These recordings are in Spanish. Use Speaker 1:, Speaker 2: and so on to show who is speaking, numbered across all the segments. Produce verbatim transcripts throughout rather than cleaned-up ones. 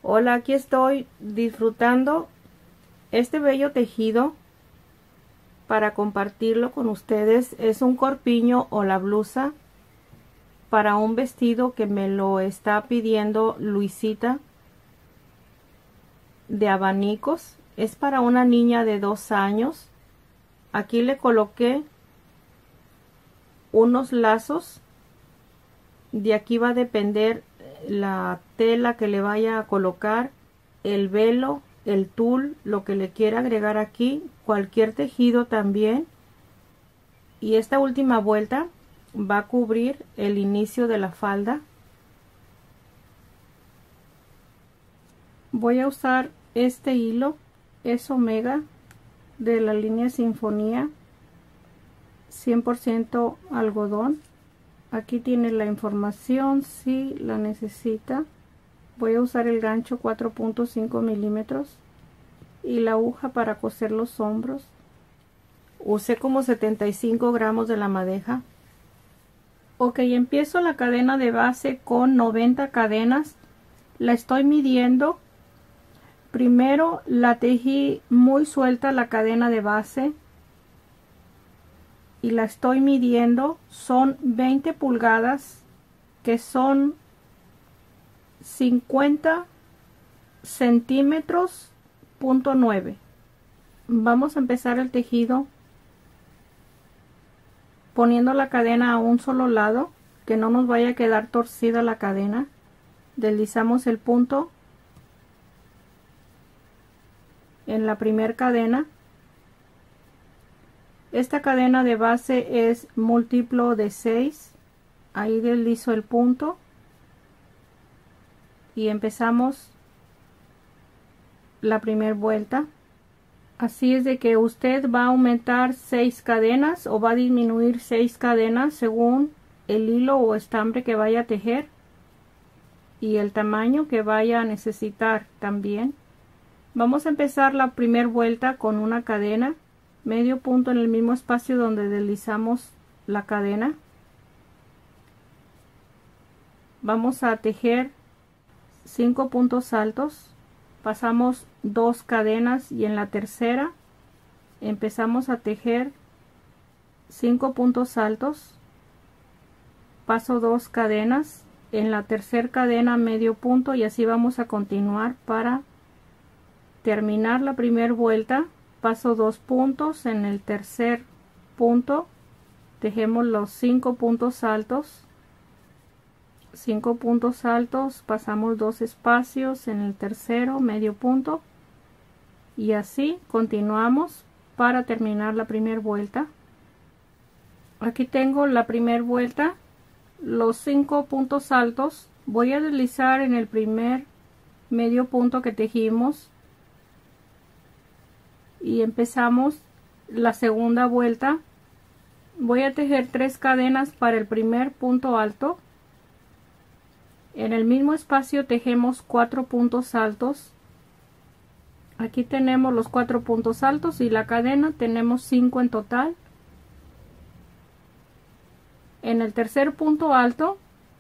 Speaker 1: Hola, aquí estoy disfrutando este bello tejido para compartirlo con ustedes. Es un corpiño o la blusa para un vestido que me lo está pidiendo Luisita, de abanicos. Es para una niña de dos años. Aquí le coloqué unos lazos. De aquí va a depender la tela que le vaya a colocar, el velo, el tul, lo que le quiera agregar aquí, cualquier tejido también. Y esta última vuelta va a cubrir el inicio de la falda. Voy a usar este hilo, es omega, de la línea Sinfonía, cien por ciento algodón. Aquí tiene la información si la necesita. Voy a usar el gancho cuatro punto cinco milímetros y la aguja para coser los hombros. Usé como setenta y cinco gramos de la madeja. Ok, empiezo la cadena de base con noventa cadenas. La estoy midiendo. Primero la tejí muy suelta la cadena de base y la estoy midiendo. Son veinte pulgadas, que son cincuenta centímetros punto nueve. Vamos a empezar el tejido poniendo la cadena a un solo lado, que no nos vaya a quedar torcida la cadena. Deslizamos el punto en la primera cadena. Esta cadena de base es múltiplo de seis. Ahí deslizo el punto y empezamos la primera vuelta. Así es de que usted va a aumentar seis cadenas o va a disminuir seis cadenas según el hilo o estambre que vaya a tejer y el tamaño que vaya a necesitar también. Vamos a empezar la primera vuelta con una cadena, medio punto en el mismo espacio donde deslizamos la cadena. Vamos a tejer cinco puntos altos, pasamos dos cadenas y en la tercera empezamos a tejer cinco puntos altos, paso dos cadenas, en la tercera cadena medio punto y así vamos a continuar para terminar la primera vuelta. Paso dos puntos, en el tercer punto tejemos los cinco puntos altos, cinco puntos altos, pasamos dos espacios, en el tercero medio punto y así continuamos para terminar la primera vuelta. Aquí tengo la primera vuelta, los cinco puntos altos. Voy a deslizar en el primer medio punto que tejimos y empezamos la segunda vuelta. Voy a tejer tres cadenas para el primer punto alto. En el mismo espacio tejemos cuatro puntos altos. Aquí tenemos los cuatro puntos altos y la cadena, tenemos cinco en total. En el tercer punto alto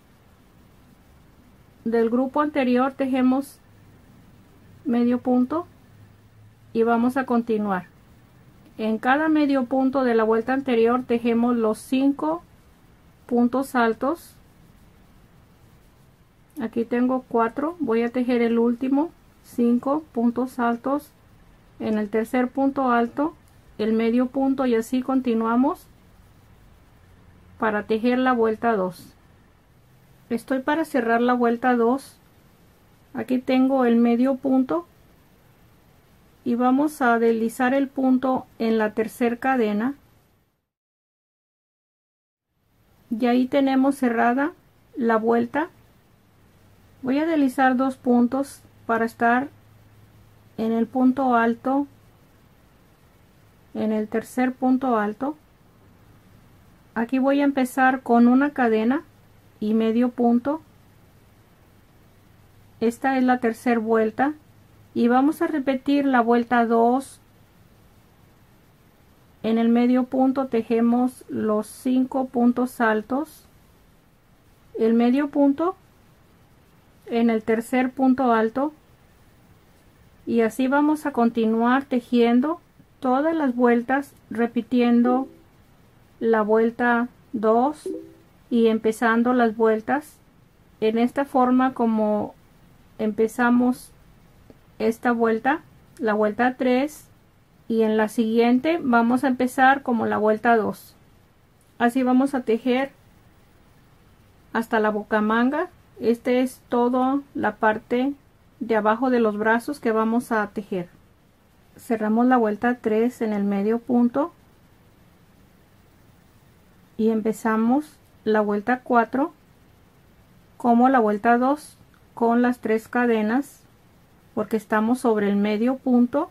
Speaker 1: del grupo anterior tejemos medio punto y vamos a continuar. En cada medio punto de la vuelta anterior tejemos los cinco puntos altos. Aquí tengo cuatro, voy a tejer el último, cinco puntos altos, en el tercer punto alto el medio punto y así continuamos para tejer la vuelta dos. Estoy para cerrar la vuelta dos. Aquí tengo el medio punto y vamos a deslizar el punto en la tercera cadena y ahí tenemos cerrada la vuelta. Voy a deslizar dos puntos para estar en el punto alto, en el tercer punto alto. Aquí voy a empezar con una cadena y medio punto. Esta es la tercera vuelta y vamos a repetir la vuelta dos. En el medio punto tejemos los cinco puntos altos, el medio punto, en el tercer punto alto Y así vamos a continuar tejiendo todas las vueltas, repitiendo la vuelta dos y empezando las vueltas en esta forma como empezamos esta vuelta, la vuelta tres, y en la siguiente vamos a empezar como la vuelta dos. Así vamos a tejer hasta la bocamanga. Este es todo la parte de abajo de los brazos que vamos a tejer. Cerramos la vuelta tres en el medio punto y empezamos la vuelta cuatro como la vuelta dos con las tres cadenas, porque estamos sobre el medio punto.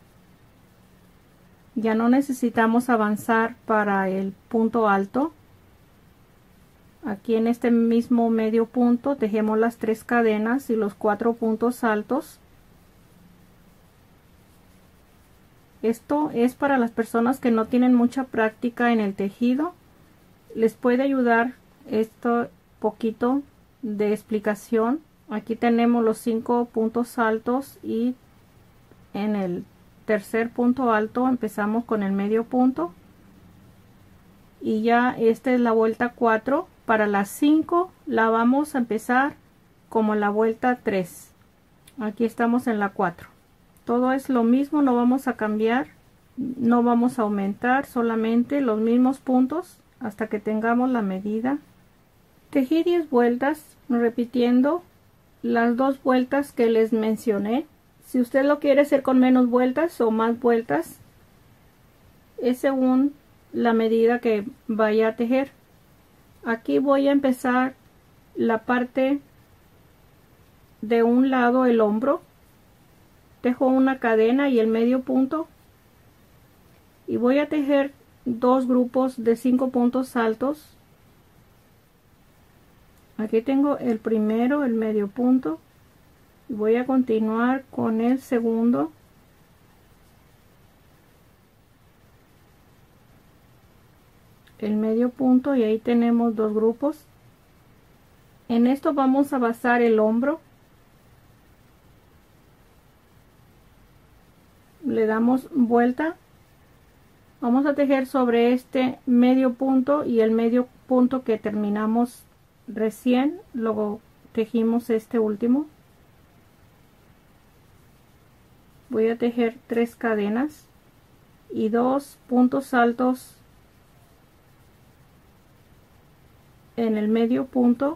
Speaker 1: Ya no necesitamos avanzar para el punto alto. Aquí en este mismo medio punto tejemos las tres cadenas y los cuatro puntos altos. Esto es para las personas que no tienen mucha práctica en el tejido. Les puede ayudar esto poquito de explicación. Aquí tenemos los cinco puntos altos y en el tercer punto alto empezamos con el medio punto. Y ya esta es la vuelta cuatro. Para las cinco la vamos a empezar como la vuelta tres. Aquí estamos en la cuatro. Todo es lo mismo, no vamos a cambiar, no vamos a aumentar, solamente los mismos puntos hasta que tengamos la medida. Tejí diez vueltas repitiendo las dos vueltas que les mencioné. Si usted lo quiere hacer con menos vueltas o más vueltas, es según la medida que vaya a tejer. Aquí voy a empezar la parte de un lado, el hombro. Tejo una cadena y el medio punto y voy a tejer dos grupos de cinco puntos altos. Aquí tengo el primero, el medio punto, y voy a continuar con el segundo. El medio punto, y ahí tenemos dos grupos. En esto vamos a basar el hombro. Le damos vuelta. Vamos a tejer sobre este medio punto y el medio punto que terminamos recién, luego tejimos este último. Voy a tejer tres cadenas y dos puntos altos en el medio punto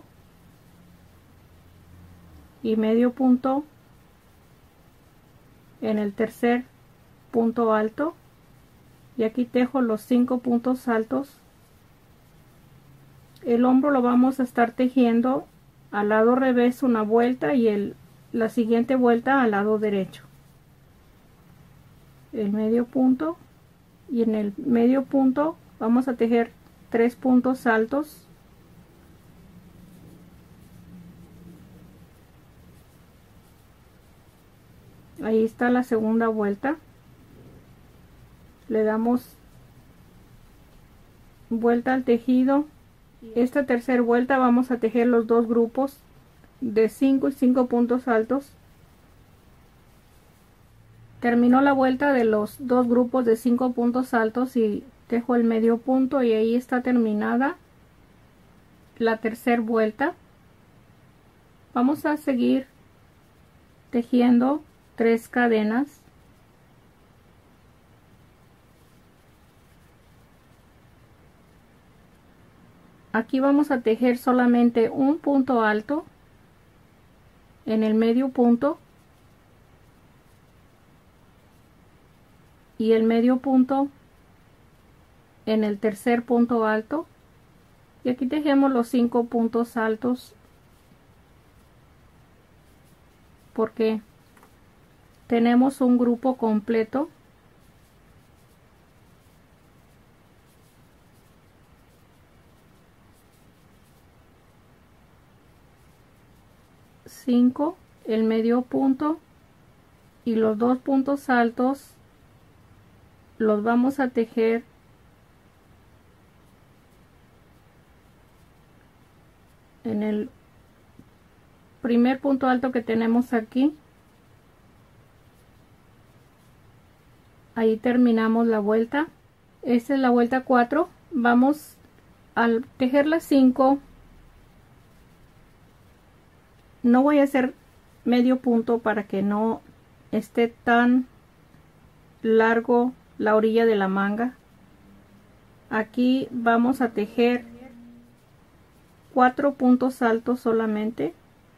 Speaker 1: y medio punto en el tercer punto alto, y aquí tejo los cinco puntos altos. El hombro lo vamos a estar tejiendo al lado revés una vuelta y el, la siguiente vuelta al lado derecho. El medio punto, y en el medio punto vamos a tejer tres puntos altos. Ahí está la segunda vuelta. Le damos vuelta al tejido. Esta tercera vuelta vamos a tejer los dos grupos de cinco y cinco puntos altos. Terminó la vuelta de los dos grupos de cinco puntos altos y tejo el medio punto, y ahí está terminada la tercera vuelta. Vamos a seguir tejiendo tres cadenas. Aquí vamos a tejer solamente un punto alto en el medio punto y el medio punto en el tercer punto alto, y aquí tejemos los cinco puntos altos porque tenemos un grupo completo. cinco, el medio punto y los dos puntos altos los vamos a tejer en el primer punto alto que tenemos aquí. Ahí terminamos la vuelta. Esta es la vuelta cuatro. Vamos a tejer las cinco. No voy a hacer medio punto para que no esté tan largo la orilla de la manga. Aquí vamos a tejer cuatro puntos altos solamente.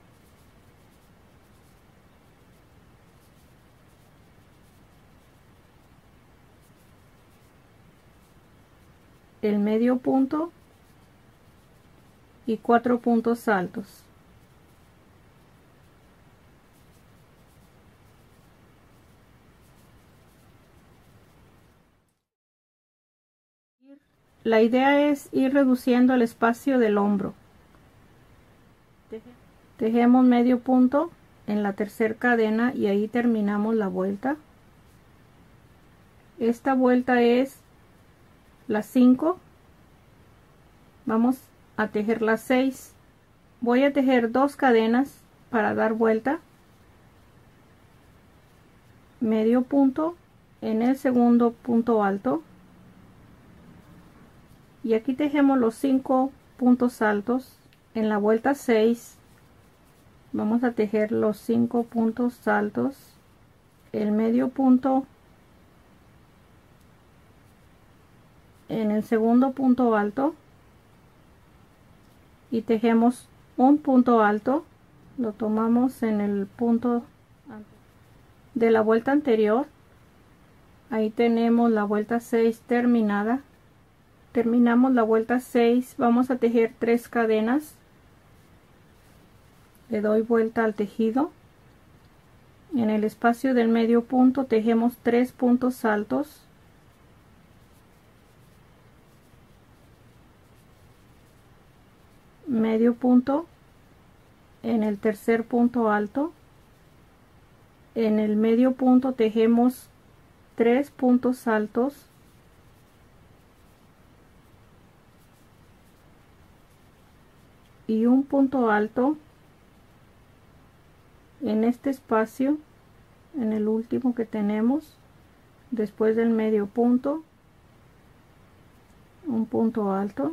Speaker 1: El medio punto y cuatro puntos altos. La idea es ir reduciendo el espacio del hombro. Tejemos medio punto en la tercera cadena y ahí terminamos la vuelta. Esta vuelta es las cinco. Vamos a tejer las seis. Voy a tejer dos cadenas para dar vuelta. Medio punto en el segundo punto alto. Y aquí tejemos los cinco puntos altos. En la vuelta seis vamos a tejer los cinco puntos altos, el medio punto en el segundo punto alto y tejemos un punto alto, lo tomamos en el punto de la vuelta anterior. Ahí tenemos la vuelta seis terminada. Terminamos la vuelta seis, vamos a tejer tres cadenas. Le doy vuelta al tejido. En el espacio del medio punto tejemos tres puntos altos. Medio punto en el tercer punto alto. En el medio punto tejemos tres puntos altos. Y un punto alto en este espacio, en el último que tenemos después del medio punto, un punto alto.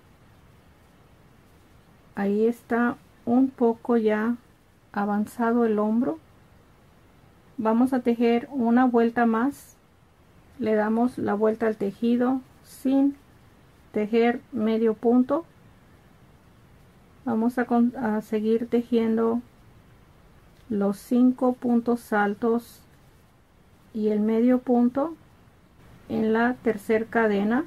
Speaker 1: Ahí está un poco ya avanzado el hombro. Vamos a tejer una vuelta más. Le damos la vuelta al tejido sin tejer medio punto. Vamos a, a seguir tejiendo los cinco puntos altos y el medio punto en la tercera cadena.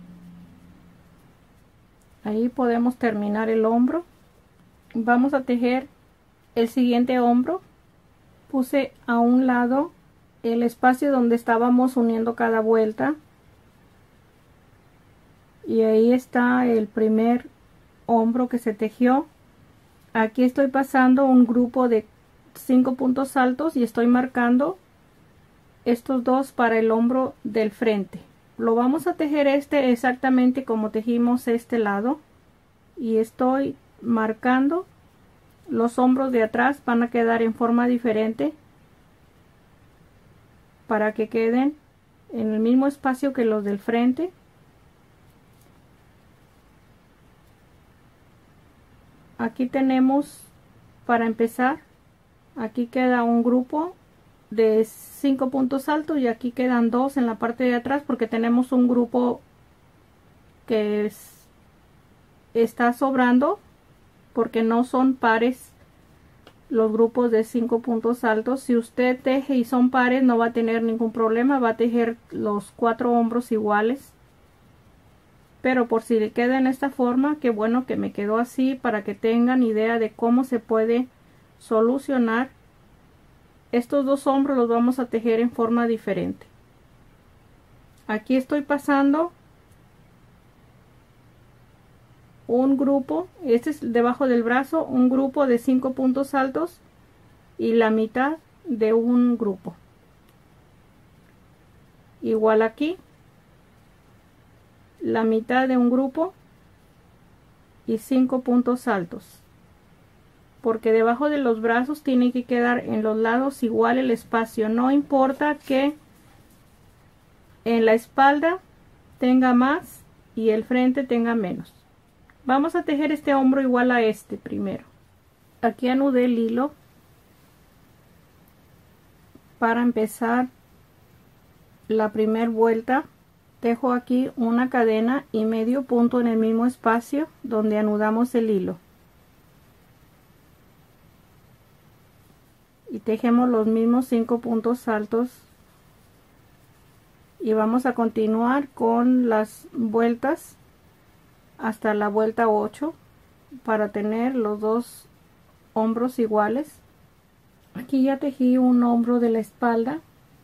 Speaker 1: Ahí podemos terminar el hombro. Vamos a tejer el siguiente hombro. Puse a un lado el espacio donde estábamos uniendo cada vuelta y ahí está el primer hombro que se tejió. Aquí estoy pasando un grupo de cinco puntos altos y estoy marcando estos dos para el hombro del frente. Lo vamos a tejer este exactamente como tejimos este lado y estoy marcando los hombros de atrás. Van a quedar en forma diferente para que queden en el mismo espacio que los del frente. Aquí tenemos, para empezar, aquí queda un grupo de cinco puntos altos y aquí quedan dos en la parte de atrás porque tenemos un grupo que es, está sobrando porque no son pares los grupos de cinco puntos altos. Si usted teje y son pares no va a tener ningún problema, va a tejer los cuatro hombros iguales. Pero por si le queda en esta forma, qué bueno que me quedó así para que tengan idea de cómo se puede solucionar. Estos dos hombros los vamos a tejer en forma diferente. Aquí estoy pasando un grupo, este es debajo del brazo, un grupo de cinco puntos altos y la mitad de un grupo. Igual aquí, la mitad de un grupo y cinco puntos altos, porque debajo de los brazos tiene que quedar en los lados igual el espacio. No importa que en la espalda tenga más y el frente tenga menos. Vamos a tejer este hombro igual a este primero. Aquí anudé el hilo para empezar la primera vuelta. Tejo aquí una cadena y medio punto en el mismo espacio donde anudamos el hilo y tejemos los mismos cinco puntos altos y vamos a continuar con las vueltas hasta la vuelta ocho para tener los dos hombros iguales. Aquí ya tejí un hombro de la espalda.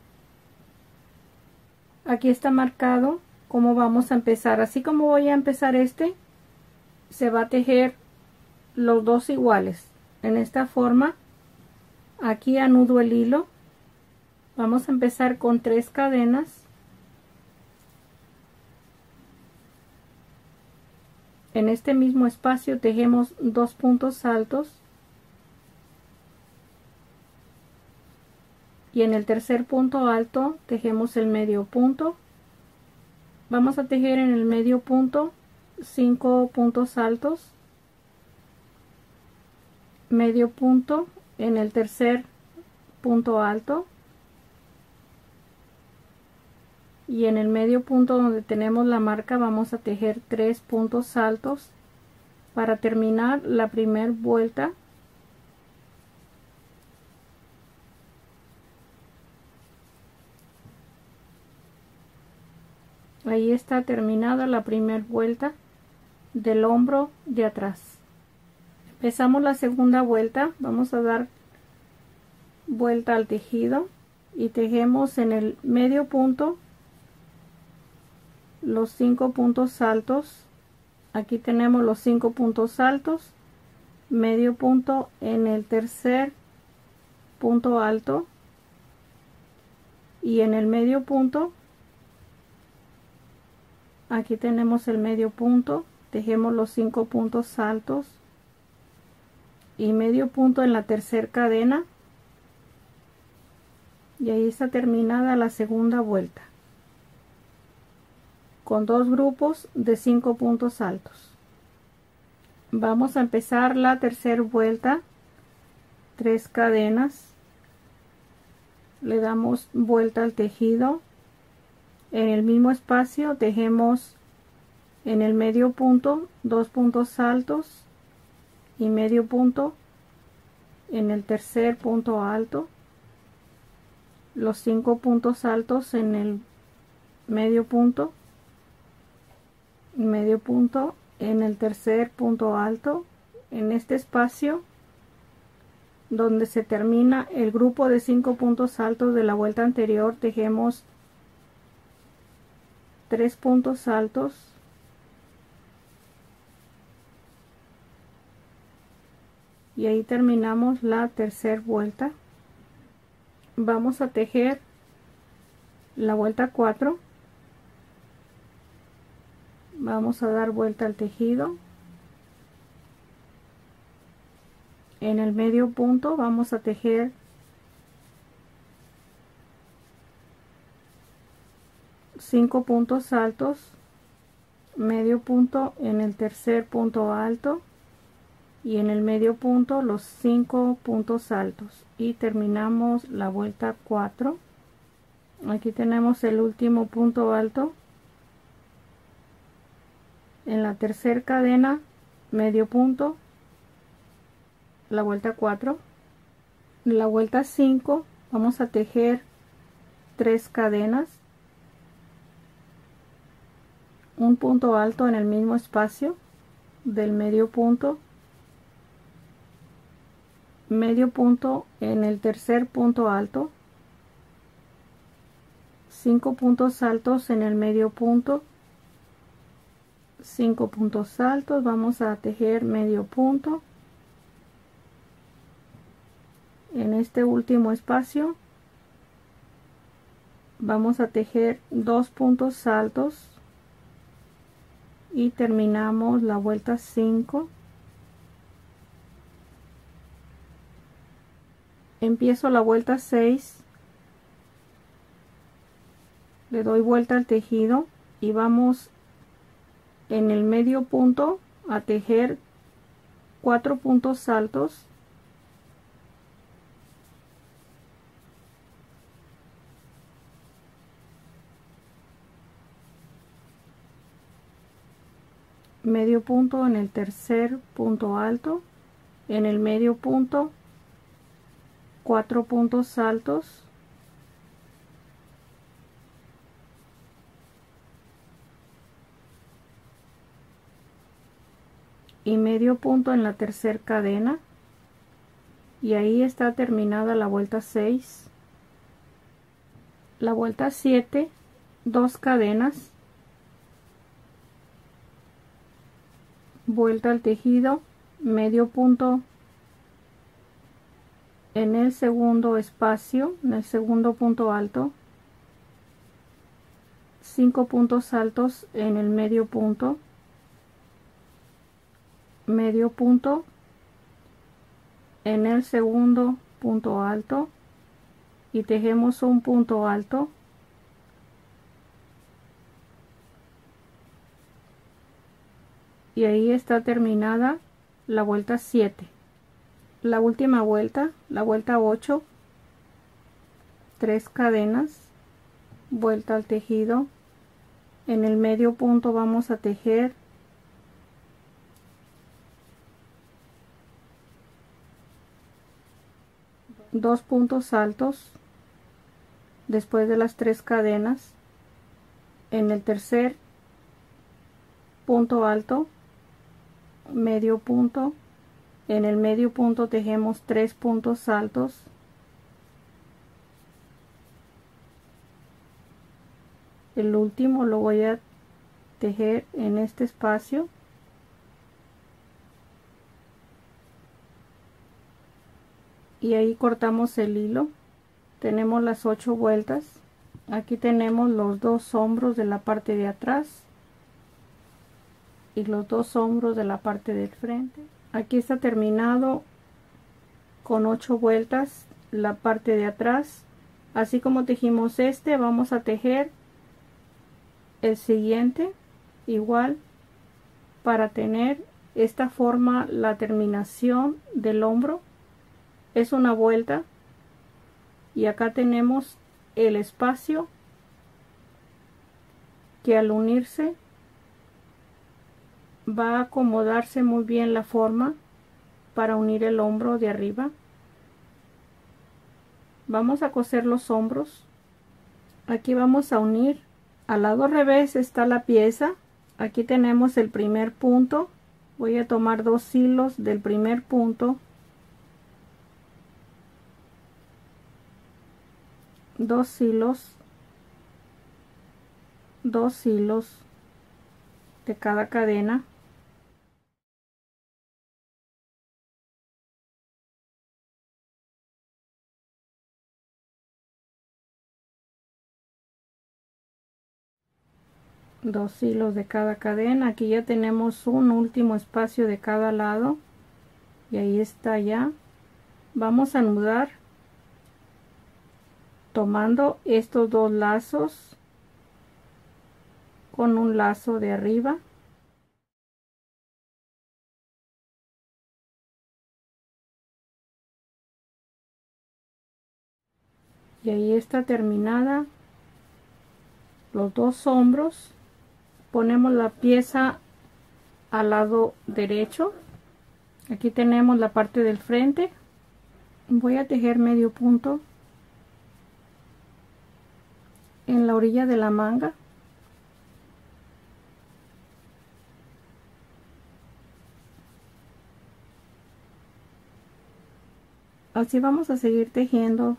Speaker 1: Aquí está marcado cómo vamos a empezar. Así como voy a empezar este, se va a tejer los dos iguales en esta forma. Aquí anudo el hilo. Vamos a empezar con tres cadenas. En este mismo espacio tejemos dos puntos altos y en el tercer punto alto tejemos el medio punto. Vamos a tejer en el medio punto cinco puntos altos, medio punto en el tercer punto alto y en el medio punto donde tenemos la marca vamos a tejer tres puntos altos para terminar la primera vuelta. Ahí está terminada la primera vuelta del hombro de atrás. Empezamos la segunda vuelta. Vamos a dar vuelta al tejido y tejemos en el medio punto los cinco puntos altos. Aquí tenemos los cinco puntos altos, medio punto en el tercer punto alto y en el medio punto aquí tenemos el medio punto, tejemos los cinco puntos altos y medio punto en la tercera cadena y ahí está terminada la segunda vuelta con dos grupos de cinco puntos altos. Vamos a empezar la tercera vuelta, tres cadenas, le damos vuelta al tejido. En el mismo espacio tejemos en el medio punto dos puntos altos y medio punto en el tercer punto alto, los cinco puntos altos en el medio punto, medio punto en el tercer punto alto. En este espacio donde se termina el grupo de cinco puntos altos de la vuelta anterior tejemos tres puntos altos y ahí terminamos la tercera vuelta. Vamos a tejer la vuelta cuatro. Vamos a dar vuelta al tejido. En el medio punto vamos a tejer cinco puntos altos, medio punto en el tercer punto alto y en el medio punto los cinco puntos altos y terminamos la vuelta cuatro. Aquí tenemos el último punto alto en la tercera cadena, medio punto, la vuelta cuatro. La vuelta cinco vamos a tejer tres cadenas, un punto alto en el mismo espacio del medio punto, medio punto en el tercer punto alto, cinco puntos altos en el medio punto, cinco puntos altos. Vamos a tejer medio punto en este último espacio. Vamos a tejer dos puntos altos y terminamos la vuelta cinco. Empiezo la vuelta seis, le doy vuelta al tejido y vamos en el medio punto a tejer cuatro puntos altos, medio punto en el tercer punto alto, en el medio punto cuatro puntos altos, y medio punto en la tercera cadena, y ahí está terminada la vuelta seis. La vuelta siete, dos cadenas, vuelta al tejido, medio punto en el segundo espacio, en el segundo punto alto, cinco puntos altos en el medio punto, medio punto en el segundo punto alto y tejemos un punto alto, y ahí está terminada la vuelta siete. La última vuelta, la vuelta ocho, tres cadenas, vuelta al tejido, en el medio punto vamos a tejer dos puntos altos después de las tres cadenas, en el tercer punto alto, medio punto, en el medio punto tejemos tres puntos altos, el último lo voy a tejer en este espacio, y ahí cortamos el hilo. Tenemos las ocho vueltas. Aquí tenemos los dos hombros de la parte de atrás y los dos hombros de la parte del frente. Aquí está terminado con ocho vueltas la parte de atrás. Así como tejimos este, vamos a tejer el siguiente igual para tener esta forma. La terminación del hombro es una vuelta y acá tenemos el espacio que al unirse va a acomodarse muy bien la forma para unir el hombro de arriba. Vamos a coser los hombros. Aquí vamos a unir, al lado revés está la pieza. Aquí tenemos el primer punto. Voy a tomar dos hilos del primer punto, dos hilos, dos hilos de cada cadena, dos hilos de cada cadena. Aquí ya tenemos un último espacio de cada lado y ahí está ya. Vamos a anudar tomando estos dos lazos con un lazo de arriba, y ahí está terminada los dos hombros. Ponemos la pieza al lado derecho. Aquí tenemos la parte del frente. Voy a tejer medio punto en la orilla de la manga, así vamos a seguir tejiendo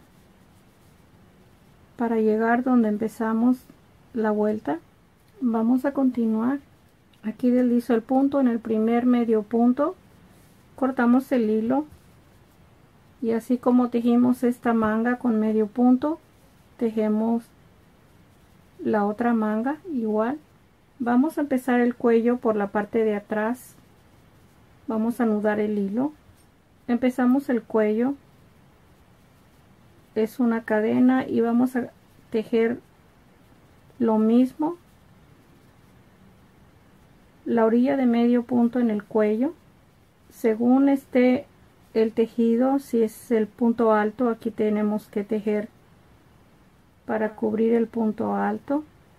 Speaker 1: para llegar donde empezamos la vuelta. Vamos a continuar. Aquí deslizo el punto en el primer medio punto, cortamos el hilo y así como tejimos esta manga con medio punto, tejemos la otra manga igual. Vamos a empezar el cuello por la parte de atrás. Vamos a anudar el hilo. Empezamos el cuello, es una cadena y vamos a tejer lo mismo, la orilla de medio punto en el cuello. Según esté el tejido, si es el punto alto, aquí tenemos que tejer para cubrir el punto alto.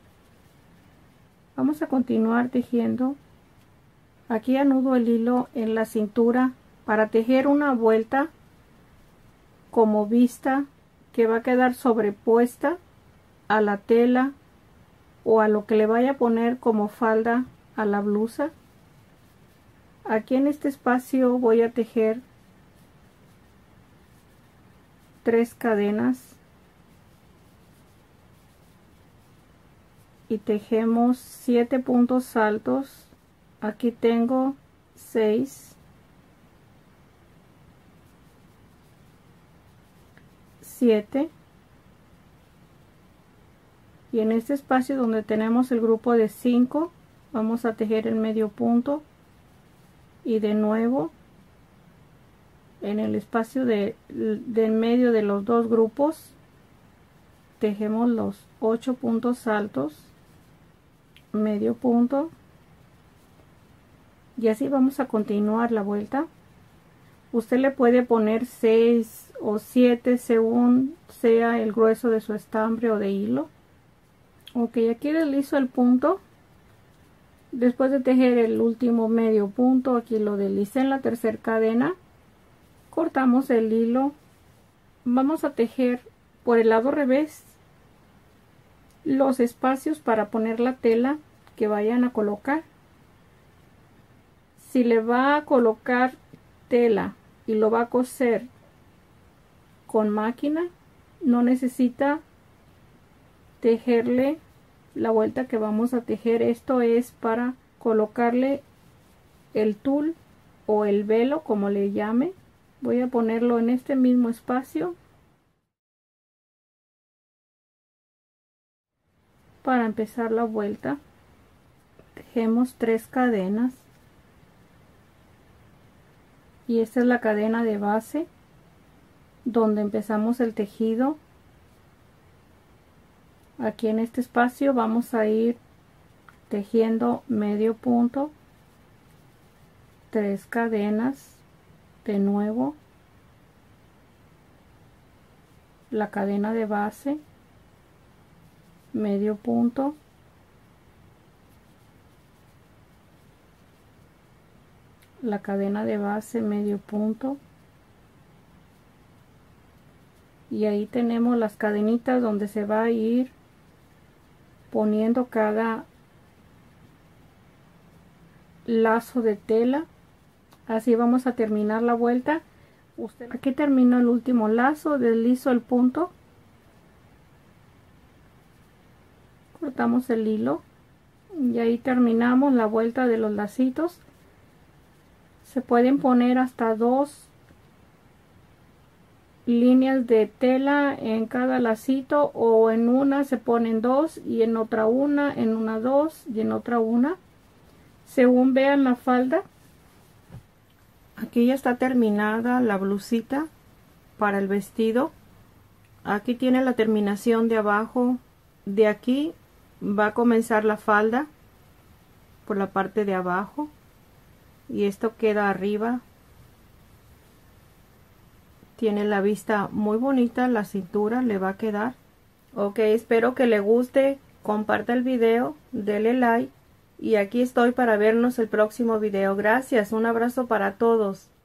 Speaker 1: Vamos a continuar tejiendo. Aquí anudo el hilo en la cintura para tejer una vuelta como vista que va a quedar sobrepuesta a la tela o a lo que le vaya a poner como falda a la blusa. Aquí en este espacio voy a tejer tres cadenas y tejemos siete puntos altos. Aquí tengo seis, siete, y en este espacio donde tenemos el grupo de cinco vamos a tejer el medio punto, y de nuevo en el espacio de, de en medio de los dos grupos tejemos los ocho puntos altos, medio punto, y así vamos a continuar la vuelta. Usted le puede poner seis o siete según sea el grueso de su estambre o de hilo. Ok, aquí deslizo el punto. Después de tejer el último medio punto, aquí lo deslicé en la tercera cadena, cortamos el hilo. Vamos a tejer por el lado revés los espacios para poner la tela que vayan a colocar. Si le va a colocar tela y lo va a coser con máquina, no necesita tejerle la vuelta que vamos a tejer. Esto es para colocarle el tul o el velo, como le llame. Voy a ponerlo en este mismo espacio para empezar la vuelta. Tejemos tres cadenas y esta es la cadena de base donde empezamos el tejido. Aquí en este espacio vamos a ir tejiendo medio punto, tres cadenas, de nuevo la cadena de base, medio punto, la cadena de base, medio punto, y ahí tenemos las cadenitas donde se va a ir poniendo cada lazo de tela. Así vamos a terminar la vuelta. Usted, aquí terminó el último lazo, deslizo el punto, cortamos el hilo y ahí terminamos la vuelta de los lacitos. Se pueden poner hasta dos líneas de tela en cada lacito, o en una se ponen dos y en otra una, en una dos y en otra una, según vean la falda. Aquí ya está terminada la blusita para el vestido. Aquí tiene la terminación de abajo. De aquí va a comenzar la falda por la parte de abajo y esto queda arriba. Tiene la vista muy bonita, la cintura le va a quedar. Ok, espero que le guste, comparta el video, dele like y aquí estoy para vernos el próximo video. Gracias, un abrazo para todos.